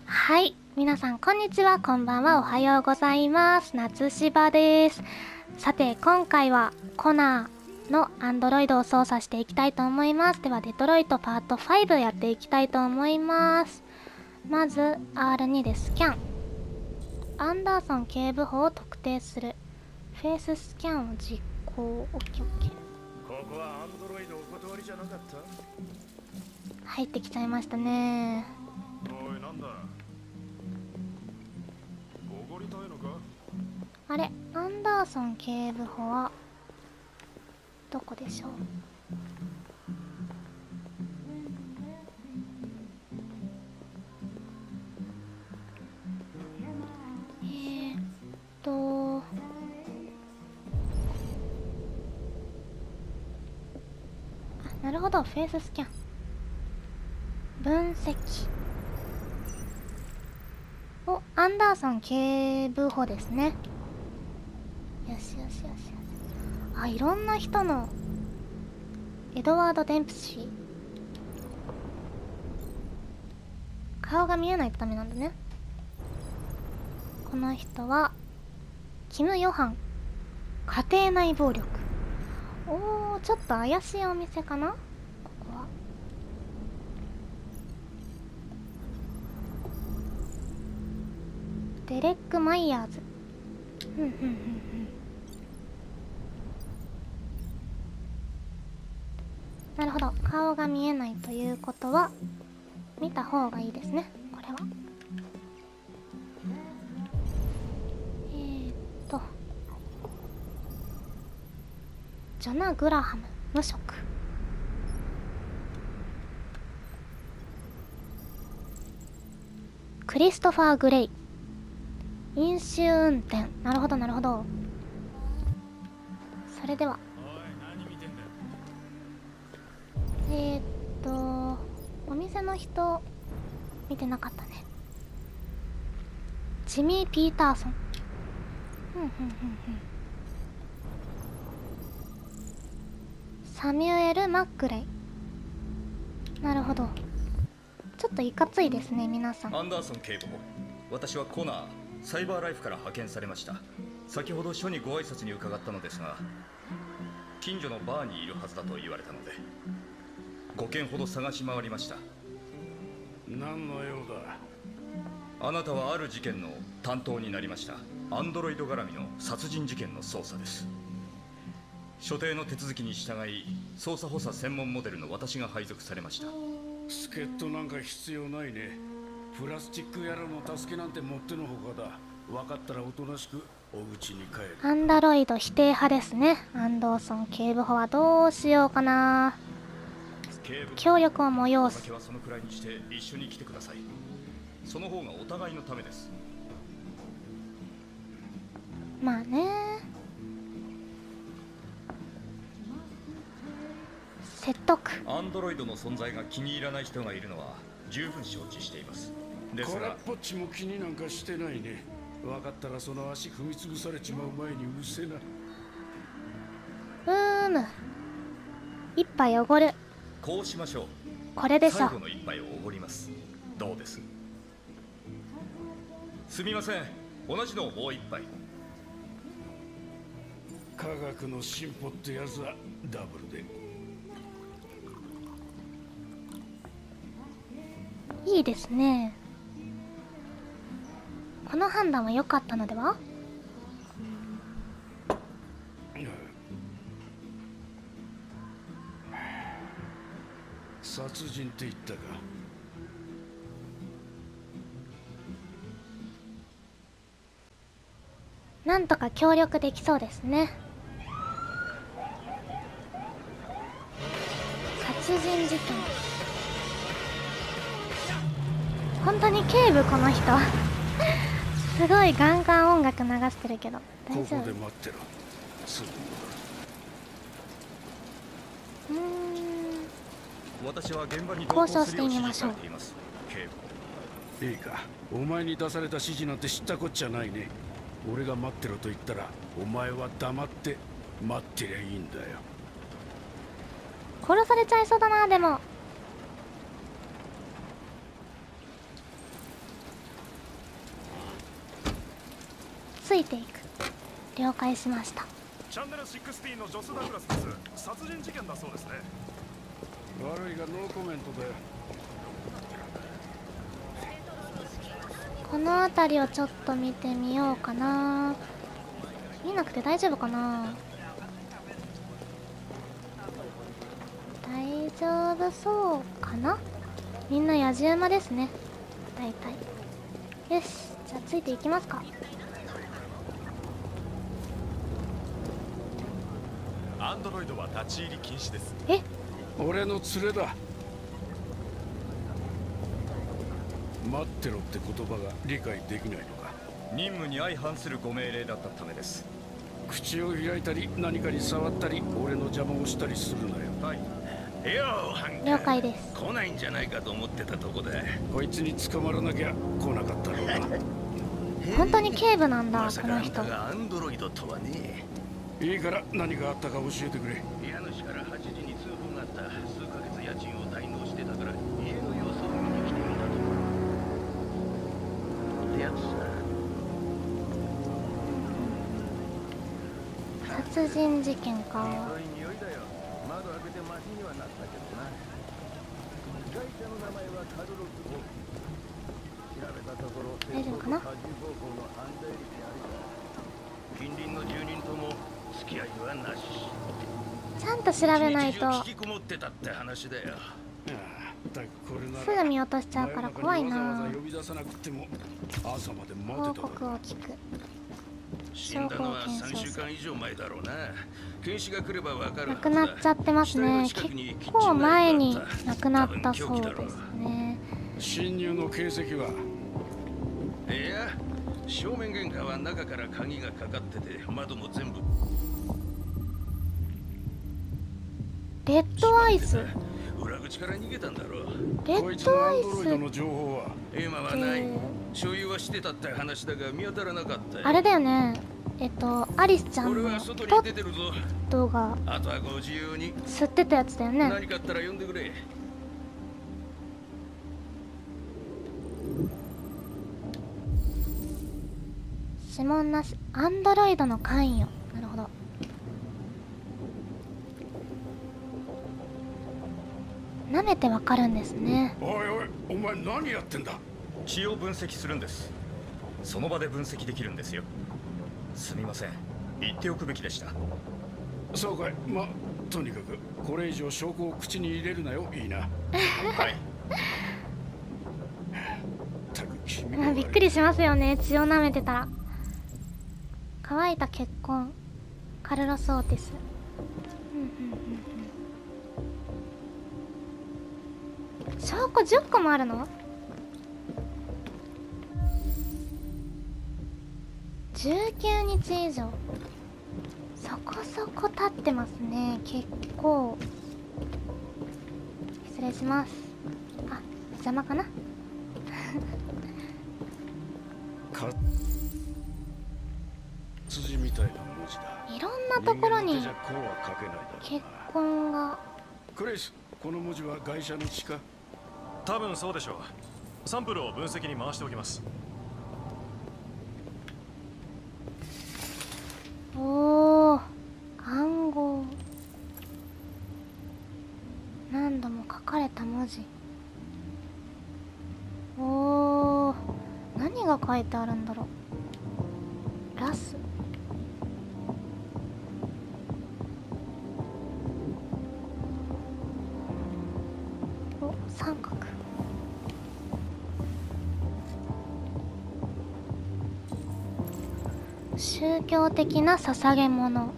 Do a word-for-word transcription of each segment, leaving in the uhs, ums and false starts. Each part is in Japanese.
はい、皆さんこんにちは、こんばんは、おはようございます。夏芝です。さて、今回はコナーのアンドロイドを操作していきたいと思います。では、デトロイトパートファイブやっていきたいと思います。まず アールツー でスキャン。アンダーソン警部補を特定する。フェイススキャンを実行。オッケーオッケー。 ここはアンドロイドお断りじゃなかった？ 入ってきちゃいましたね。 おい、なんだ、おごりたいのか？ あれ、アンダーソン警部補はどこでしょう。えーっとあ、なるほど、フェイススキャン分析。お、アンダーソン警部補ですね。よしよしよしよし。あ、いろんな人の。エドワード・デンプシー。顔が見えないとダメなんだね。この人はキム・ヨハン。家庭内暴力。おー、ちょっと怪しいお店かな、ここは。デレック・マイヤーズ。ふんふんふんふん。なるほど、顔が見えないということは見た方がいいですね、これは。えーっとジョナ・グラハム、無職。クリストファー・グレイ、飲酒運転。なるほどなるほど。それではえー、っとお店の人見てなかったね。ジミー・ピーターソン。ふんふんふんふん。サミュエル・マックレイ。なるほど、ちょっといかついですね皆さん。 アンダーソン警部補、私はコナー、サイバーライフから派遣されました。先ほど署にご挨拶に伺ったのですが、近所のバーにいるはずだと言われたのでごけんほど探し回りました。 何の用だ？ あなたはある事件の担当になりました。アンドロイド絡みの殺人事件の捜査です。所定の手続きに従い、捜査補佐専門モデルの私が配属されました。 助っ人なんか必要ないね。プラスチック野郎の助けなんてもってのほかだ。分かったらおとなしくお家に帰る。 アンダロイド否定派ですね。アンダーソン警部補はどうしようかな。協力を催す。 はそのくらいにして一緒に来てください。その方がお互いのためです。 まあね。説得。 アンドロイドの存在が気に入らない人がいるのは十分承知しています。ですこれっがぽっちも気になんかしてないね。分かったらその足踏み潰されちまう前にうせな。 うーむ、一杯おごる。 こうしましょう。 これでしょ。 最後の一杯をおごります。どうです？すみません、同じのをもう一杯。 科学の進歩ってやつはダブルで。 いいですね。この判断は良かったのでは？ 殺人って言ったか。 なんとか協力できそうですね。殺人事件。本当に警部この人すごいガンガン音楽流してるけど大丈夫？ ここで待ってろ。すぐ。うーん、 私は現場に交渉してみましょう。 いいか、お前に出された指示なんて知ったこっちゃないね。俺が待ってろと言ったらお前は黙って待ってりゃいいんだよ。 殺されちゃいそうだな。でもいていく。了解しました。 チャンネルじゅうろくのジョス・ダグラスです。殺人事件だそうですね。 悪いがノーコメントだよ。 この辺りをちょっと見てみようかな。見なくて大丈夫かな。大丈夫そうかな。みんな野じ馬ですね、大体。よし、じゃあついていきますか。 アンドロイドは立ち入り禁止です。 え、 俺の連れだ。待ってろって言葉が理解できないのか。 任務に相反するご命令だったためです。 口を開いたり何かに触ったり俺の邪魔をしたりするなよ。 はい。 よう、ハン了解です。 来ないんじゃないかと思ってたとこだ。 こいつに捕まらなきゃ来なかったろうな。 本当に警部なんだ、 まさかあんこの人。 たがアンドロイドとはね。 いいから何があったか教えてくれ。 家主からはちじに通報があった。数ヶ月家賃を滞納してたから家の様子を見に来てみたところってやつさ。 殺人事件か。 そういう匂いだよ。窓開けてマシにはなったけどな。被害者の名前はカルロス・ボー。調べたところ大丈夫かな。 多重方向の犯罪歴あるが、近隣の住人とも付き合いはなし。 ちゃんと調べないと引きこもってたって話だよ。 すぐ見落としちゃうから怖いな。 わざわざ呼び出さなくても朝まで報待てた告を聞く。 死んだのはさんしゅうかん以上前だろうな。検視が来ればわかるはずだ。 亡くなっちゃってますね。結構前に亡くなったそうですね。 侵入の形跡は？ いや、正面玄関は中から鍵がかかってて窓も全部。 レッドアイス。 裏口から逃げたんだろう。 レッドアイスの情報は今はない。所有はしてたって話だが見当たらなかった。 あれだよね。えっとアリスちゃんの俺は外トに出てるぞ。 ットがあとはご自由に。 吸ってたやつだよね。 何かあったら呼んでくれ。 指紋なし。アンドロイドの関与。なるほど。舐めてわかるんですね。 おいおい、お前何やってんだ。 血を分析するんです。その場で分析できるんですよ。すみません、言っておくべきでした。 そうかい。ま、とにかくこれ以上証拠を口に入れるなよ。いいな。 はい。 たく君まあびっくりしますよね、血を舐めてたら。乾いた血痕、カルロス・オーティス。うんうんうんうん。証拠じゅっこもあるの？じゅうきゅうにち以上。そこそこ経ってますね。結構。失礼します。あ、邪魔かな。 活字みたいな文字だ。 いろんなところに人間の手じゃこうは書けないだろうな。 血痕が。 クレイス、この文字は外車の血か？ 多分そうでしょう。サンプルを分析に回しておきます。 おお、暗号。何度も書かれた文字。おお、何が書いてあるんだろう。ラス。お、三角。宗教的な捧げ物。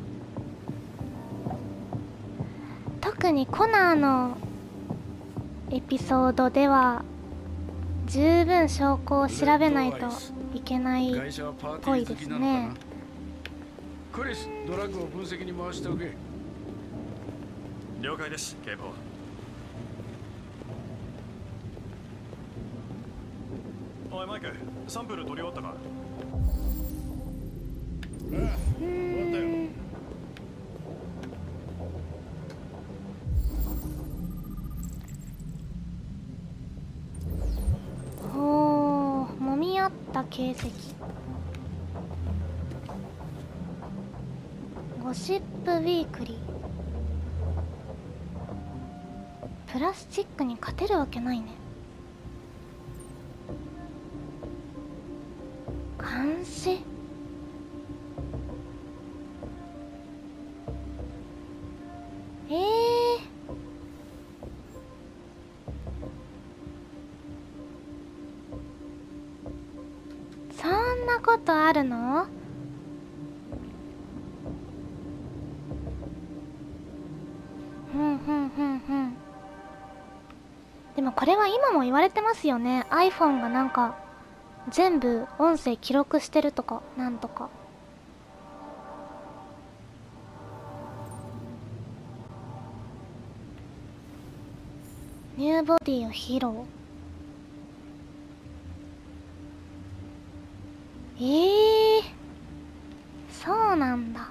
特にコナーのエピソードでは十分証拠を調べないといけないっぽいですね。 クリス、ドラッグを分析に回しておけ。 了解です、警部補。おいマイク、サンプル取り終わったか？ ああ、終わったよ。 ほう、揉み合った形跡。 ゴシップウィークリー。プラスチックに勝てるわけないね。監視。えー、そんなことあるの？ふんふんふんふん。でもこれは今も言われてますよね。 iPhone がなんか全部音声記録してるとかなんとか。ニューボディを披露。ええー、そうなんだ。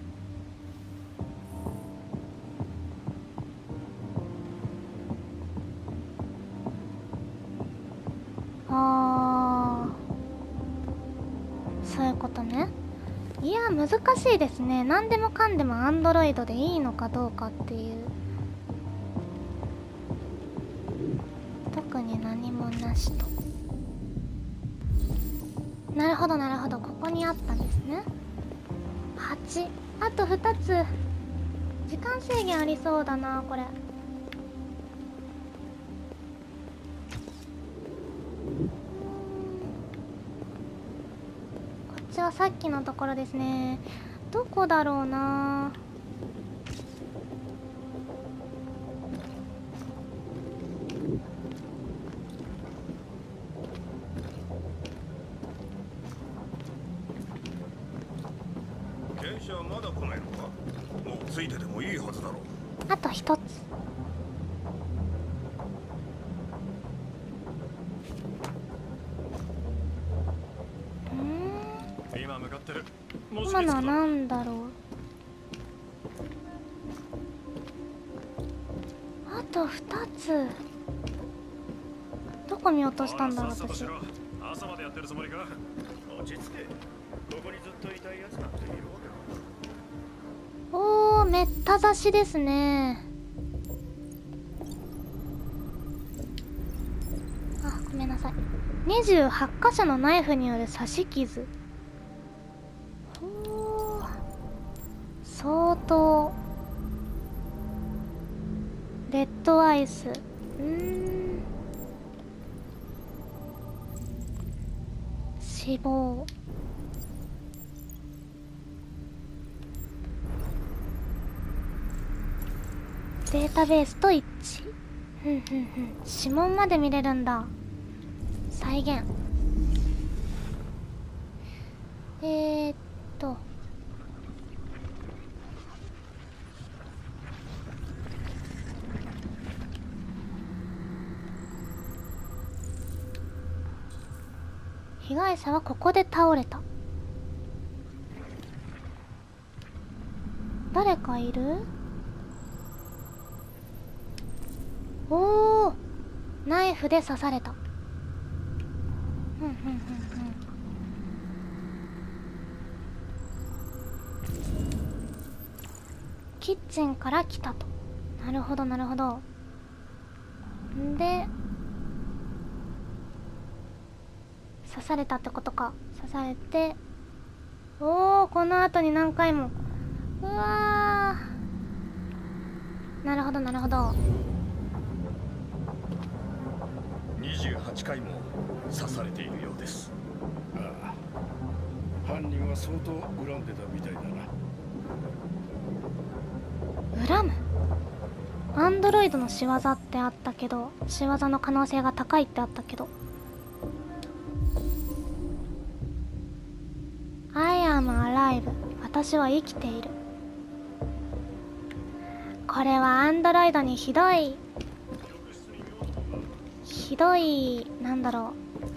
あー、そういうことね。いや難しいですね。何でもかんでも Android でいいのかどうかっていう。特に何もなしと。なるほどなるほど、ここにあったんですね。はち、あとふたつ。時間制限ありそうだなこれ。こっちはさっきのところですね。どこだろうな。 電車はまだ来ないのか？もうついててもいいはずだろう。 あと一つ。うん、 今向かってる。もうす今のはぐ着くぞ。 何だろう。あとふたつ。どこ見落としたんだろう私。 さっさとしろ。朝までやってるつもりか？ 落ち着け。ここにずっといたいやつなんているわけ。 おー、めった刺しですね。あ、ごめんなさい。にじゅうはち箇所のナイフによる刺し傷。ほー、相当。レッドアイス。うーん、死亡。データベースと一致。ふんふんふん。指紋まで見れるんだ。再現。えーっと被害者はここで倒れた。誰かいる？おお、ナイフで刺された。ふんふんふんふん。キッチンから来たと。なるほどなるほど。んで刺されたってことか。刺されて、おお、この後に何回も。うわー、なるほどなるほど。 にじゅうはちかいも刺されているようです。 ああ、犯人は相当恨んでたみたいだな。 恨む？アンドロイドの仕業ってあったけど、仕業の可能性が高いってあったけど。I am alive。私は生きている。これはアンドロイドにひどいひどいなんだろ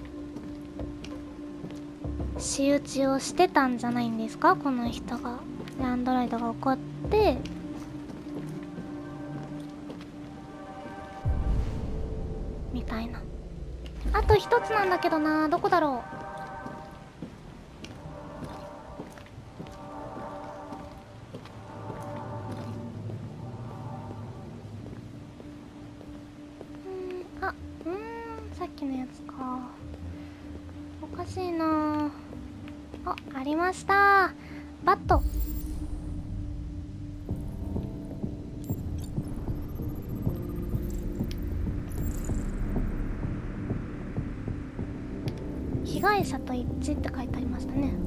う、仕打ちをしてたんじゃないんですか、この人が。でアンドロイドが怒ってみたいな。あと一つなんだけどな、どこだろう。 のやつか。おかしいな。あ、ありました。バット。被害者と一致って書いてありましたね。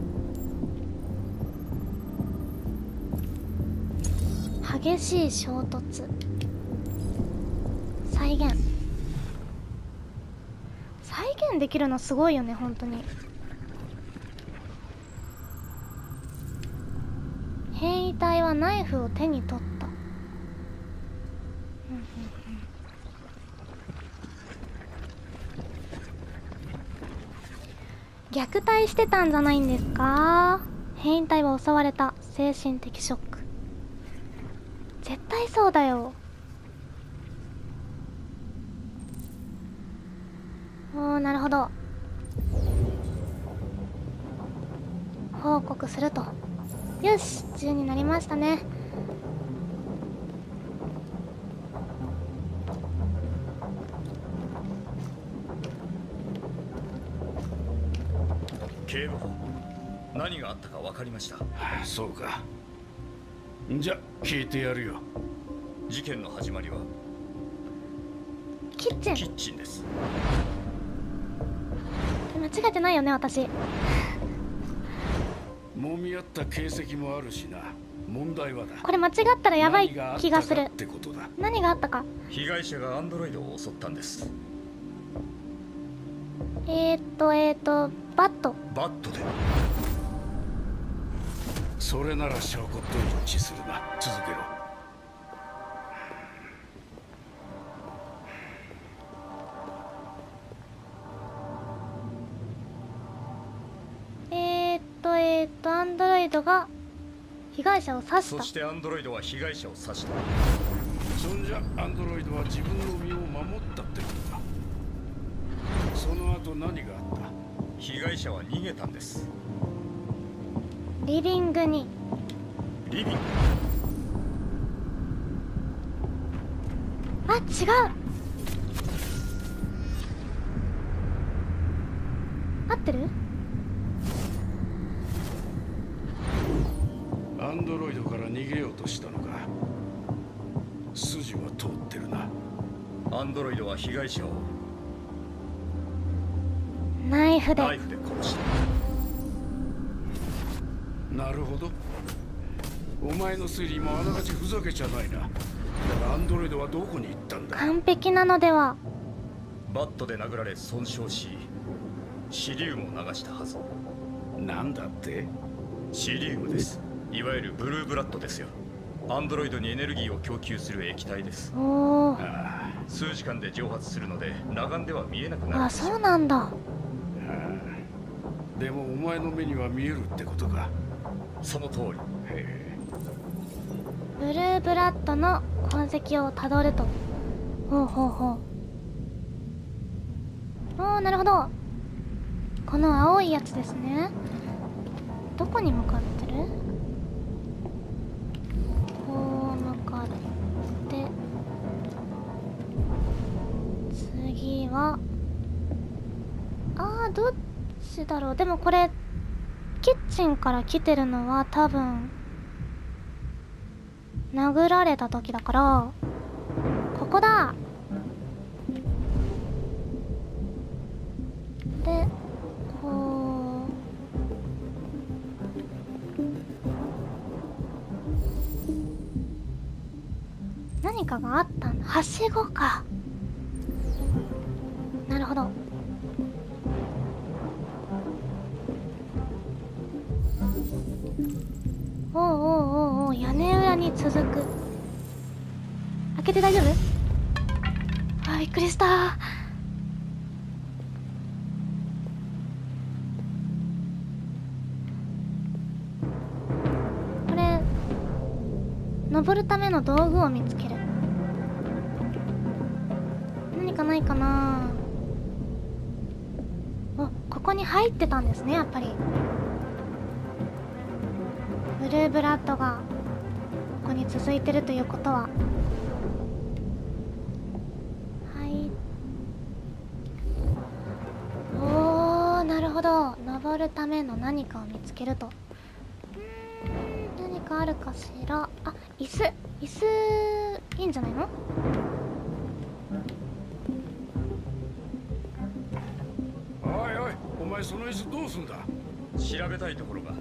激しい衝突。再現。再現できるのすごいよね、本当に。変異体はナイフを手に取った。うんうんうん、虐待してたんじゃないんですか？変異体は襲われた。精神的ショック。絶対そうだよ。おー、なるほど。報告すると。よし、じゅうになりましたね。 警部補、何があったか分かりました。 そうか。じゃ聞いてやるよ。 事件の始まりはキッチン。 キッチンです。 間違えてないよね、私。 揉み合った形跡もあるしな。問題はだ。 これ間違ったらやばい気がする。 ってことだ。 何があったか。 被害者がアンドロイドを襲ったんです。 えーっとえーっとバット。 バットで。 それなら証拠と一致するな。続けろ。 えーっとえーっとアンドロイドが被害者を刺した。 そしてアンドロイドは被害者を刺した。 そんじゃアンドロイドは自分の身を守ったってことか。その後何があった？ 被害者は逃げたんです。 リビングに。 リビング。 あ、違う。合ってる？ アンドロイドから逃げようとしたのか。筋は通ってるな。 アンドロイドは被害者をナイフで。 ナイフで殺した。 なるほど。お前の推理もあながちふざけちゃないな。だがアンドロイドはどこに行ったんだ？ 完璧なのでは。 バットで殴られ損傷し、シリウムを流したはず。 なんだって？ シリウムです。いわゆるブルーブラッドですよ。アンドロイドにエネルギーを供給する液体です。 おー。 ああ、 数時間で蒸発するので裸眼では見えなくなるんあ、 ですよ。 そうなんだ。 でもお前の目には見えるってことか。 その通り。 へえ。 ブルーブラッドの痕跡をたどると。ほうほうほう。おー、なるほど。この青いやつですね。どこに向かってる？こう向かって、次はあー、どっちだろう。でもこれキッチンから来てるのは多分殴られた時だから、ここだ。で、こう何かがあったんだ。はしごか。なるほど。おうおうおうおう、屋根裏に続く。開けて大丈夫？あ、びっくりした。これ登るための道具を見つける。何かないかな。お、ここに入ってたんですね、やっぱり。ブルーブラッドがここに続いてるということは、はい。 ほど。登るための何かを見つけると。うーん、何かあるかしら。あ、椅子椅子いいんじゃないの。 おいおい、お前その椅子どうすんだ。 調べたいところが。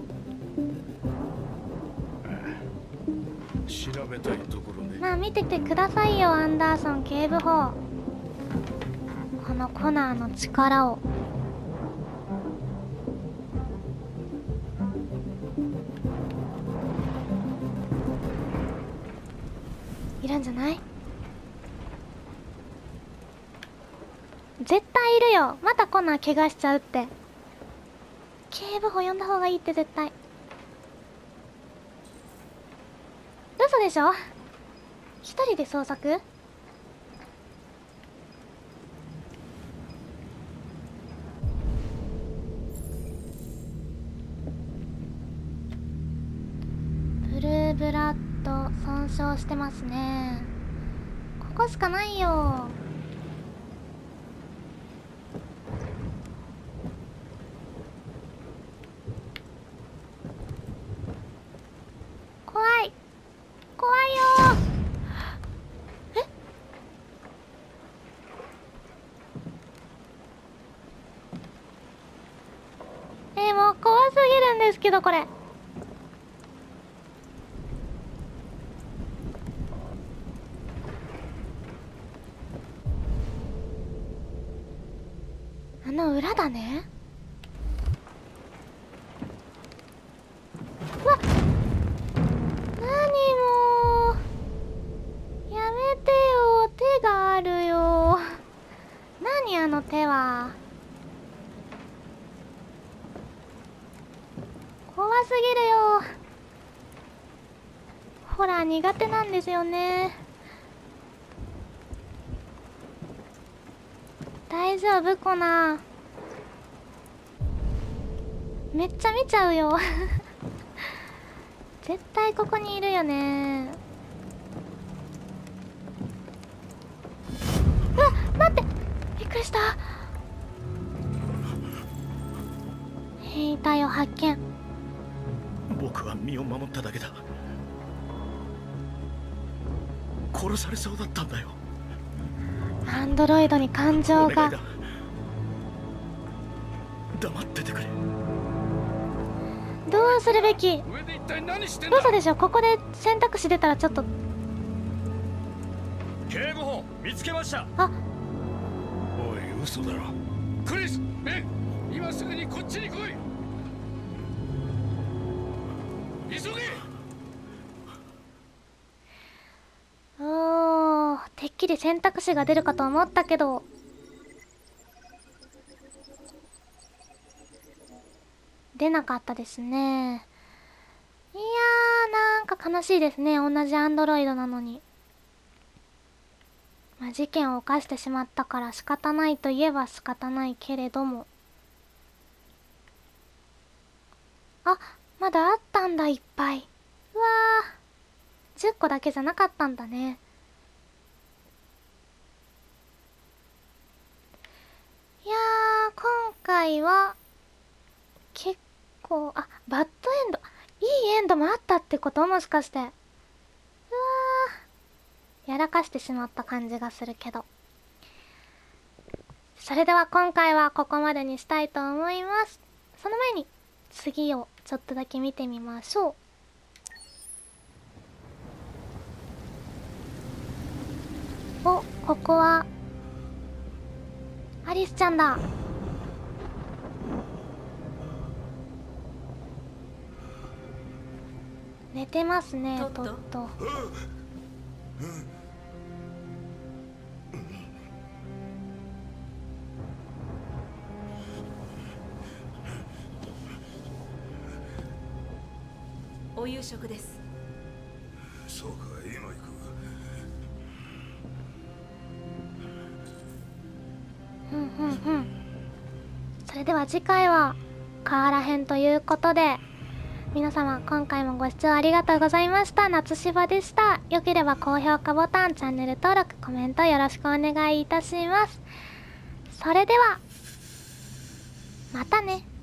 調べたいところね。 まあ見ててくださいよ、アンダーソン警部補。このコナーの力を。いるんじゃない？絶対いるよ。またコナー怪我しちゃうって。警部補呼んだ方がいいって絶対。嘘でしょ？一人で捜索？ブルーブラッド損傷してますね。ここしかないよ。怖い怖いよ。ええー、もう怖すぎるんですけどこれ。あの裏だね。うわっ、何もうやめてよ。手があるよ。何あの手は。怖すぎるよ。ホラー苦手なんですよね。大丈夫コナー。めっちゃ見ちゃうよ。絶対ここにいるよね。うわっ、待って、びっくりした。兵隊を発見。 僕は身を守っただけだ。殺されそうだったんだよ。 アンドロイドに感情が。 お願いだ。黙っててくれ。 どうするべき。 上で一体何してんだ。 嘘でしょ。ここで選択肢出たらちょっと。 警部補見つけました。 あ、 おい、嘘だろ。クリス、ベン、今すぐにこっちに来い。急げ。 おー、てっきり選択肢が出るかと思ったけど。出なかったですね。いやー、なんか悲しいですね。同じアンドロイドなのに。まあ、事件を犯してしまったから仕方ないといえば仕方ないけれども。あ、まだあったんだ、いっぱい。うわー、じゅっこだけじゃなかったんだね。いやー、今回は結構、あ、バッドエンド、いいエンドもあったってこと？もしかして。うわー、やらかしてしまった感じがするけど。それでは今回はここまでにしたいと思います。その前に次をちょっとだけ見てみましょう。お、ここはアリスちゃんだ。寝てますね、とっと。 お夕食です。 そうか、今行く。 ふんふんふん。それでは次回はカーラ編ということで、皆様今回もご視聴ありがとうございました。夏芝でした。よければ高評価ボタン、チャンネル登録、コメントよろしくお願いいたします。それではまたね。